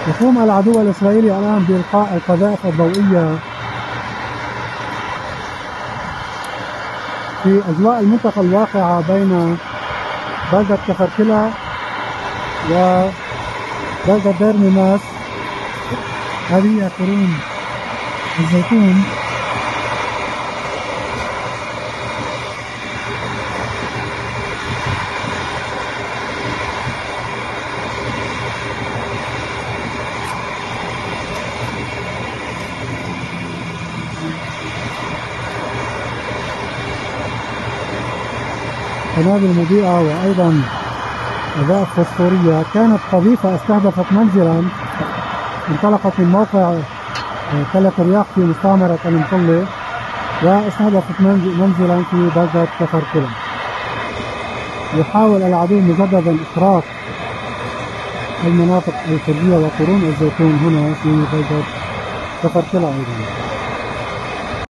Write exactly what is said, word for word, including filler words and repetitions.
يقوم العدو الإسرائيلي الآن بإلقاء القذائف الضوئية في أجواء المنطقة الواقعة بين بلدة كفركلا وبلدة دير ميماس. هذه هي قرون الزيتون. قنابل مضيئة وأيضا أضواء فوسفورية. كانت قذيفة استهدفت منزلا انطلقت من موقع تلة الرياق في مستعمرة المطلة واستهدفت منزلا في بلدة كفركلا. يحاول العدو مجددا إخراج المناطق الكردية وقرون الزيتون هنا في بلدة كفركلا أيضا.